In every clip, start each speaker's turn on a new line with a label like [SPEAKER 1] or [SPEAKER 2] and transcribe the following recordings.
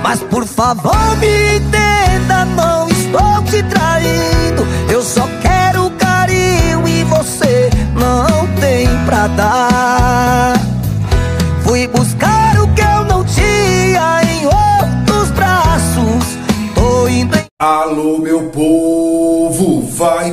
[SPEAKER 1] Mas por favor me entenda, não estou te traindo. Eu só quero carinho e você não tem pra dar. Fui buscar o que eu não tinha em outros braços. Tô indo em...
[SPEAKER 2] Alô, meu povo, vai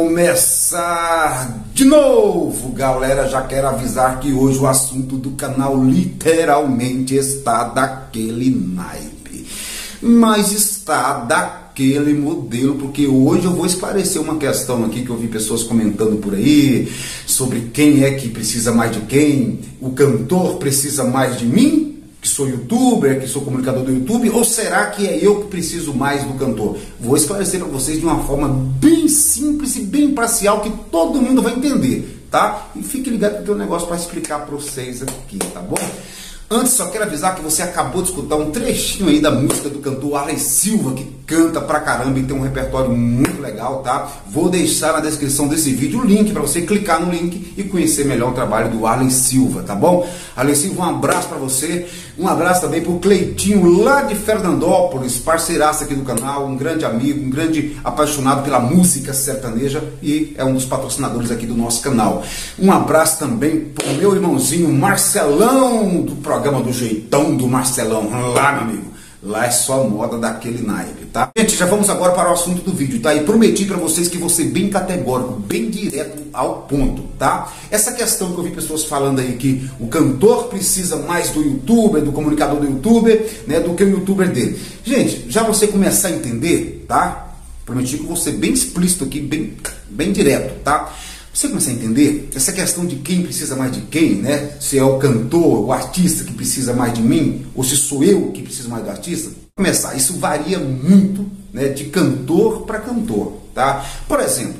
[SPEAKER 2] começar de novo, galera. Já quero avisar que hoje o assunto do canal literalmente está daquele naipe, mas está daquele modelo, porque hoje eu vou esclarecer uma questão aqui que eu vi pessoas comentando por aí, sobre quem é que precisa mais de quem. O cantor precisa mais de mim, que sou youtuber, que sou comunicador do YouTube, ou será que é eu que preciso mais do cantor? Vou esclarecer para vocês de uma forma bem simples e bem imparcial, que todo mundo vai entender, tá? E fique ligado que eu tenho um negócio para explicar para vocês aqui, tá bom? Antes, só quero avisar que você acabou de escutar um trechinho aí da música do cantor Arley Silva, que canta pra caramba e tem um repertório muito legal, tá? Vou deixar na descrição desse vídeo o link para você clicar no link e conhecer melhor o trabalho do Arley Silva, tá bom? Arley Silva, um abraço para você, um abraço também pro Cleitinho lá de Fernandópolis, parceiraço aqui do canal, um grande amigo, um grande apaixonado pela música sertaneja e é um dos patrocinadores aqui do nosso canal. Um abraço também pro meu irmãozinho Marcelão, do programa do Jeitão do Marcelão, lá, meu amigo. Lá é só moda daquele naipe, tá? Gente, já vamos agora para o assunto do vídeo, tá? E prometi para vocês que vou ser bem categórico, bem direto ao ponto, tá? Essa questão que eu vi pessoas falando aí que o cantor precisa mais do youtuber, do comunicador do youtuber, né, do que o youtuber dele. Gente, já você começar a entender, tá? Prometi que eu vou ser bem explícito aqui, bem direto, tá? Você começa a entender essa questão de quem precisa mais de quem, né? Se é o cantor, o artista que precisa mais de mim, ou se sou eu que preciso mais do artista. Começar, isso varia muito, né, de cantor para cantor, tá? Por exemplo,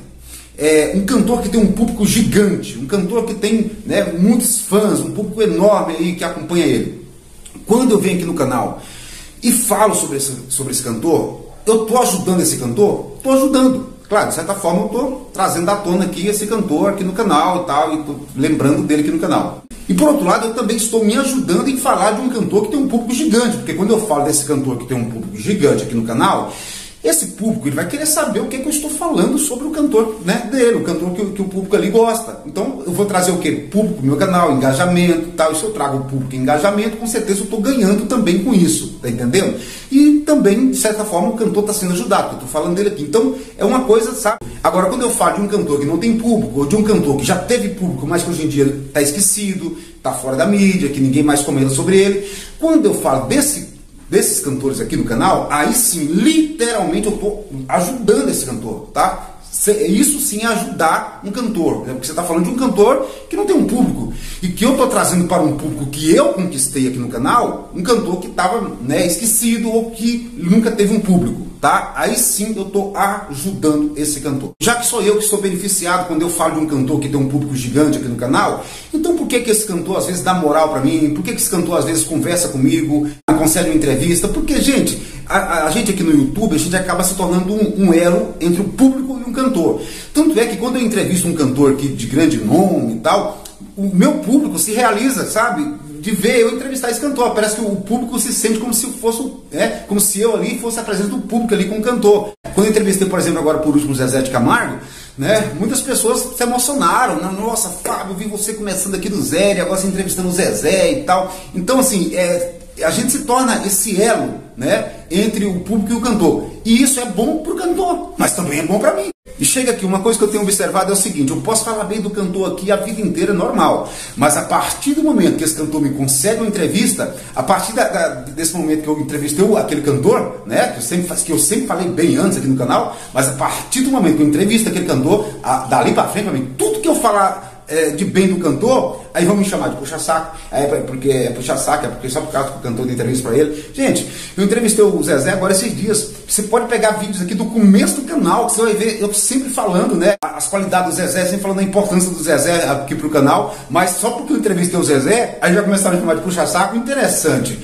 [SPEAKER 2] um cantor que tem um público gigante, um cantor que tem, né, muitos fãs, um público enorme aí que acompanha ele. Quando eu venho aqui no canal e falo sobre esse cantor, eu estou ajudando esse cantor? Estou ajudando. Claro, de certa forma eu estou trazendo à tona aqui esse cantor aqui no canal e tal, e estou lembrando dele aqui no canal. E por outro lado, eu também estou me ajudando em falar de um cantor que tem um público gigante, porque quando eu falo desse cantor que tem um público gigante aqui no canal, esse público ele vai querer saber o que eu estou falando sobre o cantor, né, dele, o cantor que o público ali gosta. Então eu vou trazer o que? Público no meu canal, engajamento e tal. E se eu trago o público e engajamento, com certeza eu estou ganhando também com isso, tá entendendo? E também, de certa forma, o cantor está sendo ajudado, eu estou falando dele aqui. Então é uma coisa, sabe? Agora, quando eu falo de um cantor que não tem público, ou de um cantor que já teve público, mas que hoje em dia está esquecido, está fora da mídia, que ninguém mais comenta sobre ele, quando eu falo desses cantores aqui no canal, aí sim, literalmente eu estou ajudando esse cantor, tá? Isso sim é ajudar um cantor, né? Porque você está falando de um cantor que não tem um público, e que eu estou trazendo para um público que eu conquistei aqui no canal, um cantor que estava, né, esquecido ou que nunca teve um público, tá? Aí sim eu estou ajudando esse cantor. Já que sou eu que sou beneficiado quando eu falo de um cantor que tem um público gigante aqui no canal, então por que esse cantor às vezes dá moral para mim? Por que esse cantor às vezes conversa comigo, concede uma entrevista? Porque, gente, a gente aqui no YouTube, a gente acaba se tornando um elo entre o público e um cantor. Tanto é que quando eu entrevisto um cantor de grande nome e tal, o meu público se realiza, sabe? De ver eu entrevistar esse cantor. Parece que o público se sente como se fosse, como se eu ali fosse a presença do público ali com o cantor. Quando eu entrevistei, por exemplo, agora por último o Zezé de Camargo, né, muitas pessoas se emocionaram. Nossa, Fábio, eu vi você começando aqui do zero, e agora você entrevistando o Zezé e tal. Então, assim, a gente se torna esse elo, né, entre o público e o cantor. E isso é bom para o cantor, mas também é bom para mim. E chega aqui, uma coisa que eu tenho observado é o seguinte: eu posso falar bem do cantor aqui a vida inteira, normal, mas a partir do momento que esse cantor me concede uma entrevista, a partir desse momento que eu entrevistei aquele cantor, né, que eu sempre falei bem antes aqui no canal, mas a partir do momento que eu entrevisto aquele cantor, dali para frente, para mim, tudo que eu falar de bem do cantor, aí vão me chamar de puxa-saco, porque é puxa-saco, é porque só por causa que o cantor deu entrevista para ele. Gente, eu entrevistei o Zezé agora esses dias. Você pode pegar vídeos aqui do começo do canal, que você vai ver eu sempre falando, né, as qualidades do Zezé, sempre falando da importância do Zezé aqui pro canal, mas só porque eu entrevistei o Zezé, aí já começaram a chamar de puxa-saco. Interessante.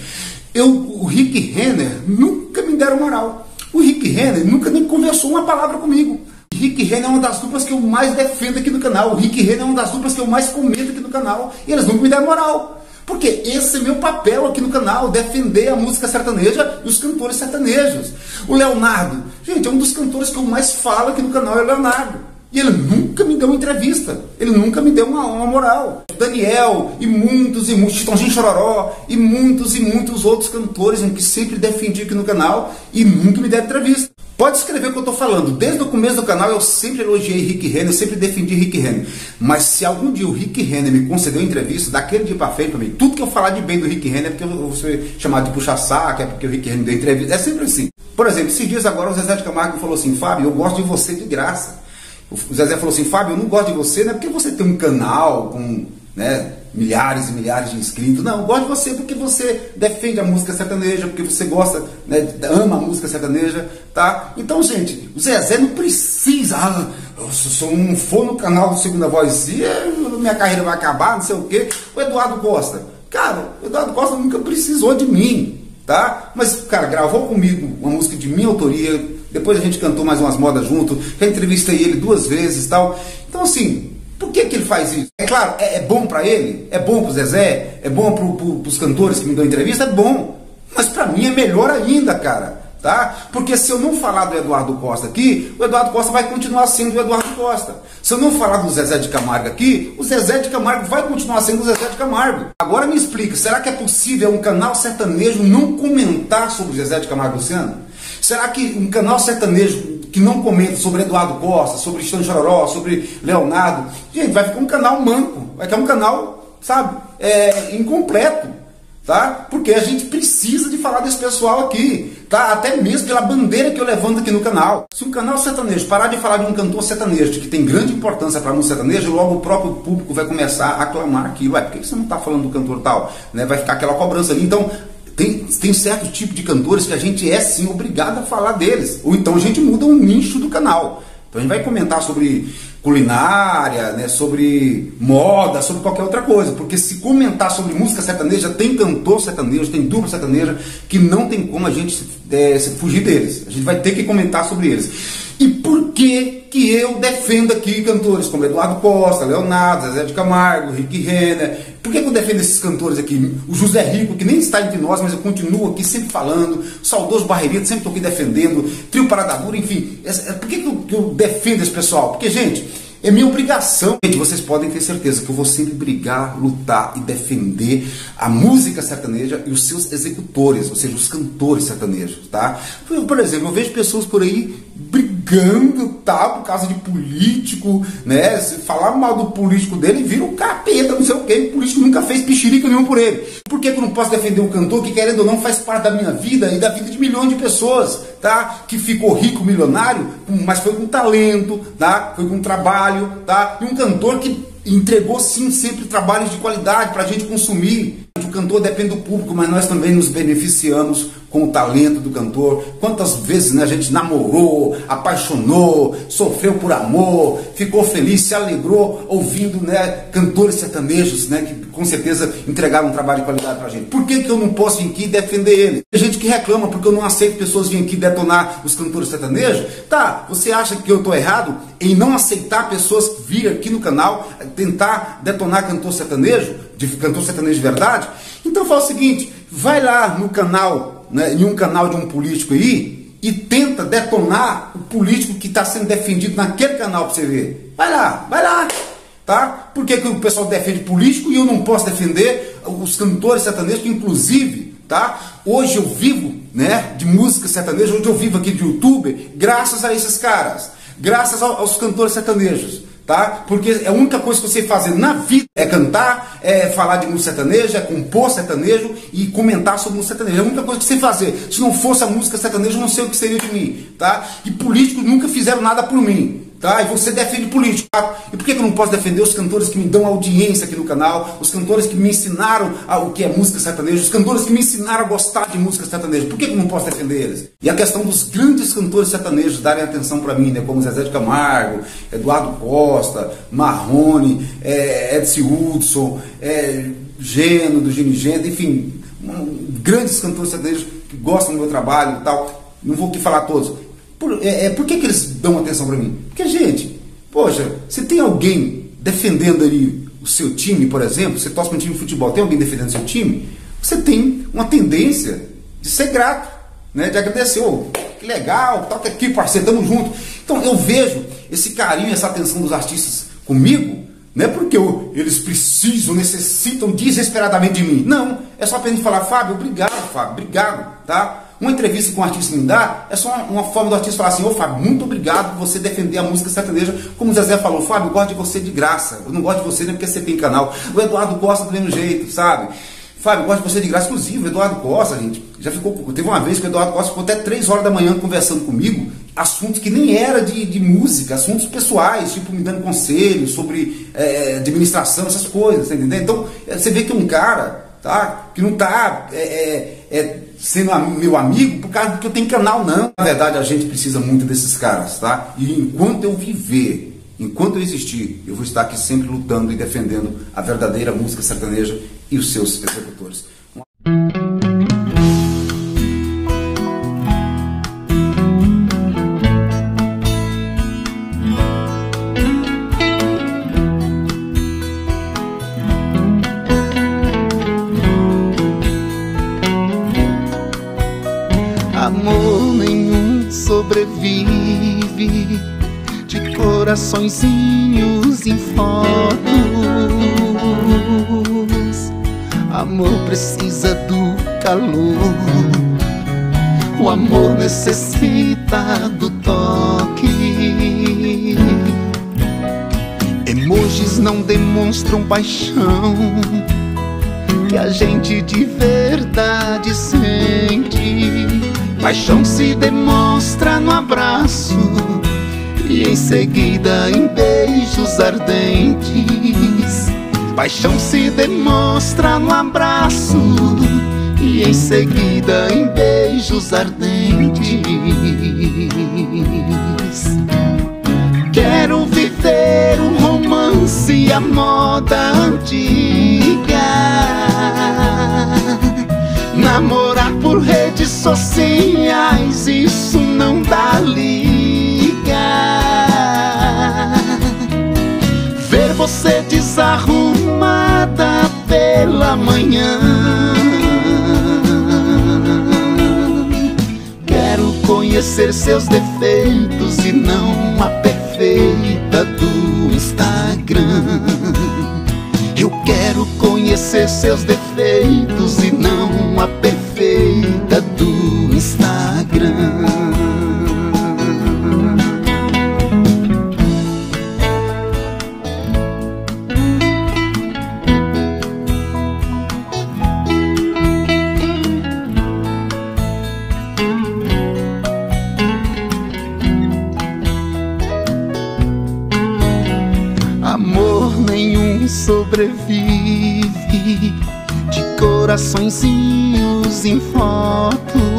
[SPEAKER 2] O Rick Renner nunca me deram moral. O Rick Renner nunca nem conversou uma palavra comigo. Rick Renner é uma das duplas que eu mais defendo aqui no canal. O Rick Renner é uma das duplas que eu mais comento aqui no canal. E eles nunca me deram moral. Porque esse é meu papel aqui no canal, defender a música sertaneja e os cantores sertanejos. O Leonardo, gente, é um dos cantores que eu mais falo aqui no canal, é o Leonardo. E ele nunca me deu uma entrevista, ele nunca me deu uma moral. Daniel e muitos, Chitãozinho Chororó e muitos outros cantores que sempre defendi aqui no canal e nunca me deram entrevista. Pode escrever o que eu estou falando. Desde o começo do canal eu sempre elogiei Rick Renner, eu sempre defendi Rick Renner. Mas se algum dia o Rick Renner me concedeu entrevista, daquele dia para frente, para mim, tudo que eu falar de bem do Rick Renner é porque eu vou ser chamado de puxa-saco, é porque o Rick Renner me deu entrevista. É sempre assim. Por exemplo, esses dias agora o Zezé de Camargo falou assim: Fábio, eu gosto de você de graça. O Zezé falou assim: Fábio, eu não gosto de você, não é porque você tem um canal com, né, milhares e milhares de inscritos. Não, eu gosto de você porque você defende a música sertaneja, porque você gosta, né, ama a música sertaneja, tá? Então, gente, o Zezé não precisa, se eu não for no canal do Segunda Voz, minha carreira vai acabar, não sei o quê. O Eduardo Costa, cara, o Eduardo Costa nunca precisou de mim, tá? Mas, cara, gravou comigo uma música de minha autoria. Depois a gente cantou mais umas modas junto, já entrevistei ele 2 vezes e tal. Então, assim, por que ele faz isso? É claro, é bom pra ele, é bom pro Zezé, é bom pros cantores que me dão entrevista, é bom. Mas pra mim é melhor ainda, cara, tá? Porque se eu não falar do Eduardo Costa aqui, o Eduardo Costa vai continuar sendo o Eduardo Costa. Se eu não falar do Zezé de Camargo aqui, o Zezé de Camargo vai continuar sendo o Zezé de Camargo. Agora me explica, será que é possível um canal sertanejo não comentar sobre o Zezé de Camargo Luciano? Será que um canal sertanejo que não comenta sobre Eduardo Costa, sobre Chitãozinho Chororó, sobre Leonardo, gente, vai ficar um canal manco, vai ficar um canal, sabe, incompleto, tá? Porque a gente precisa de falar desse pessoal aqui, tá? Até mesmo pela bandeira que eu levanto aqui no canal. Se um canal sertanejo parar de falar de um cantor sertanejo que tem grande importância para a música sertaneja, logo o próprio público vai começar a aclamar aquilo. Por que você não está falando do cantor tal? Né? Vai ficar aquela cobrança ali. Então, tem certo tipo de cantores que a gente é sim obrigado a falar deles. Ou então a gente muda um nicho do canal. Então a gente vai comentar sobre culinária, né, sobre moda, sobre qualquer outra coisa. Porque se comentar sobre música sertaneja, tem cantor sertanejo, tem dupla sertaneja, que não tem como a gente fugir deles. A gente vai ter que comentar sobre eles. E por que eu defendo aqui cantores como Eduardo Costa, Leonardo, Zezé de Camargo, Rick Renner? Por que eu defendo esses cantores aqui? O José Rico, que nem está entre nós, mas eu continuo aqui sempre falando. O saudoso Barreirito, sempre estou aqui defendendo. Trio Parada Dura, enfim. Por que eu defendo esse pessoal? Porque, gente, é minha obrigação. Gente, vocês podem ter certeza que eu vou sempre brigar, lutar e defender a música sertaneja e os seus executores, ou seja, os cantores sertanejos, tá? Por exemplo, eu vejo pessoas por aí brigando, tá, por causa de político, né? Se falar mal do político dele, vira um capeta, não sei o quê. O político nunca fez pichirica nenhum por ele. Por que eu não posso defender um cantor que, querendo ou não, faz parte da minha vida e da vida de milhões de pessoas, tá? Que ficou rico, milionário, mas foi com talento, tá? Foi com trabalho, tá? E um cantor que entregou sim sempre trabalhos de qualidade para a gente consumir. O cantor depende do público, mas nós também nos beneficiamos com o talento do cantor. Quantas vezes, né, a gente namorou, apaixonou, sofreu por amor, ficou feliz, se alegrou ouvindo, né, cantores sertanejos, né, que com certeza entregaram um trabalho de qualidade pra gente. Por que eu não posso vir aqui defender ele? Tem gente que reclama porque eu não aceito pessoas virem aqui detonar os cantores sertanejos. Tá, você acha que eu tô errado em não aceitar pessoas virem aqui no canal tentar detonar cantor sertanejo de verdade? Então fala o seguinte, vai lá no canal, né, em um canal de um político aí e tenta detonar o político que está sendo defendido naquele canal para você ver. Vai lá, tá? Por que o pessoal defende político e eu não posso defender os cantores sertanejos que, inclusive, tá? Hoje eu vivo, né, de música sertaneja, hoje eu vivo aqui de YouTube graças a esses caras, graças aos cantores sertanejos. Tá? Porque a única coisa que eu sei fazer na vida é cantar, é falar de música sertaneja, é compor sertanejo e comentar sobre música sertaneja. É a única coisa que eu sei fazer. Se não fosse a música sertaneja, eu não sei o que seria de mim. Tá? E políticos nunca fizeram nada por mim. Tá? E você defende político. Tá? E por que eu não posso defender os cantores que me dão audiência aqui no canal, os cantores que me ensinaram o que é música sertaneja, os cantores que me ensinaram a gostar de música sertaneja? Por que eu não posso defender eles? E a questão dos grandes cantores sertanejos darem atenção para mim, né? Como Zezé de Camargo, Eduardo Costa, Marrone, Edson Hudson, Geno, do Gini Geno, enfim, grandes cantores sertanejos que gostam do meu trabalho e tal. Não vou aqui falar todos. Por que eles dão atenção para mim? Porque, gente, poxa, se tem alguém defendendo ali o seu time, por exemplo, você torce para um time de futebol, tem alguém defendendo seu time, você tem uma tendência de ser grato, né? De agradecer, oh, que legal, toca aqui, parceiro, tamo junto. Então eu vejo esse carinho, essa atenção dos artistas comigo, não é porque eles precisam, necessitam desesperadamente de mim. Não, é só pra gente falar, Fábio, obrigado, tá? Uma entrevista com um artista me dá, é só uma forma do artista falar assim, ô Fábio, muito obrigado por você defender a música sertaneja, como o Zezé falou, Fábio, eu gosto de você de graça, eu não gosto de você nem porque você tem canal. O Eduardo Costa do mesmo jeito, sabe? Fábio, eu gosto de você de graça, inclusive o Eduardo Costa, gente, já ficou, teve uma vez que o Eduardo Costa ficou até 3 horas da manhã conversando comigo, assuntos que nem era de música, assuntos pessoais, tipo me dando conselhos sobre administração, essas coisas, tá entendendo? Então, você vê que um cara, tá, que não tá sendo meu amigo por causa que eu tenho canal, não. Na verdade, a gente precisa muito desses caras, tá? E enquanto eu viver, enquanto eu existir, eu vou estar aqui sempre lutando e defendendo a verdadeira música sertaneja e os seus executores.
[SPEAKER 1] Amor nenhum sobrevive de coraçõezinhos em fotos. Amor precisa do calor, o amor necessita do toque. Emojis não demonstram paixão que a gente de verdade sente. Paixão se demonstra no abraço e em seguida em beijos ardentes. Paixão se demonstra no abraço e em seguida em beijos ardentes. Quero viver um romance à moda antiga, namorar por redes sociais, isso não dá liga. Ver você desarrumada pela manhã. Quero conhecer seus defeitos e não a perfeita do Instagram. Eu quero conhecer seus defeitos e não a perfeita do Instagram. Amor nenhum sobrevive de coraçõezinhos em fotos.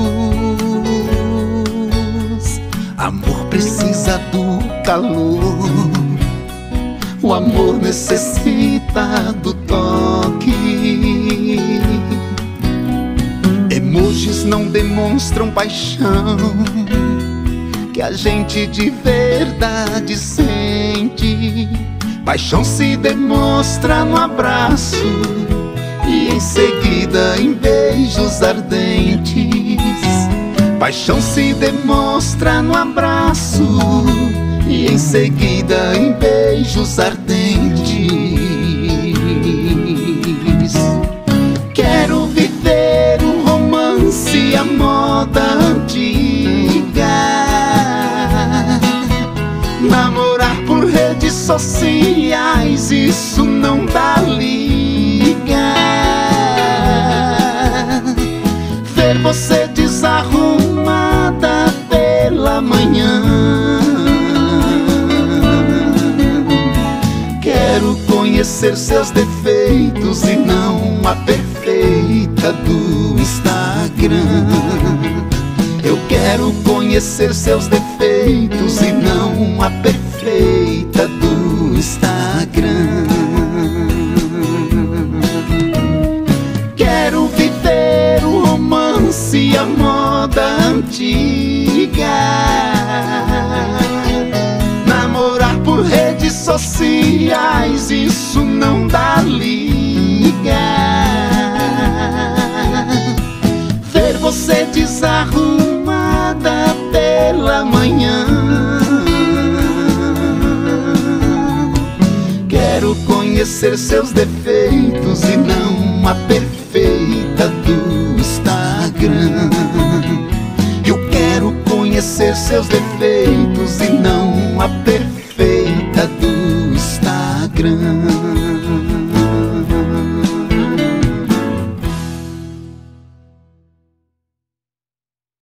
[SPEAKER 1] Amor precisa do calor, o amor necessita do toque. Emojis não demonstram paixão que a gente de verdade sente. Paixão se demonstra no abraço e em seguida em beijos ardentes. Paixão se demonstra no abraço e em seguida em beijos ardentes. Quero viver um romance à moda antiga, namorar por redes sociais, isso não dá liga. Ver você desarrumada pela manhã. Quero conhecer seus defeitos e não a perfeita do Instagram. Eu quero conhecer seus defeitos e não a perfeita do Instagram. Quero viver um romance à moda antiga, namorar por redes sociais.
[SPEAKER 3] sociais, isso não dá liga. Ver você desarrumada pela manhã. Quero conhecer seus defeitos e não a perfeita do Instagram. Eu quero conhecer seus defeitos e não a perfeita do Instagram.